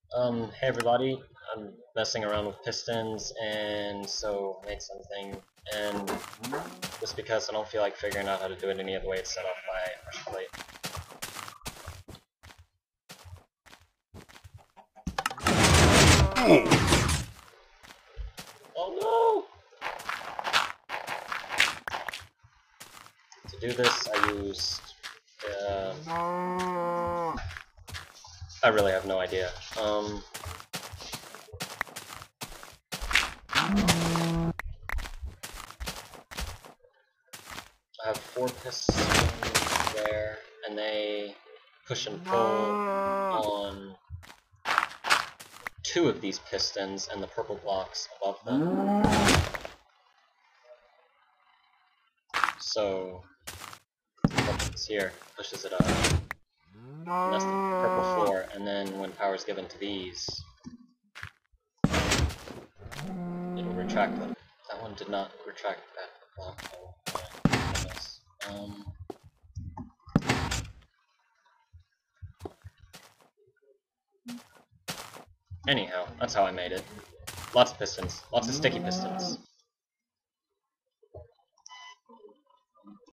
Hey everybody, I'm messing around with pistons, and so I made something, and just because I don't feel like figuring out how to do it any other way, it's set off by a pressure plate. Oh no! To do this, I used, I really have no idea. I have 4 pistons there, and they push and pull on 2 of these pistons and the purple blocks above them. So what happens here pushes it up. And that's the purple floor, and then when power is given to these, it'll retract them. That one did not retract that block. Oh my goodness. Anyhow, that's how I made it. Lots of pistons. Lots of sticky pistons.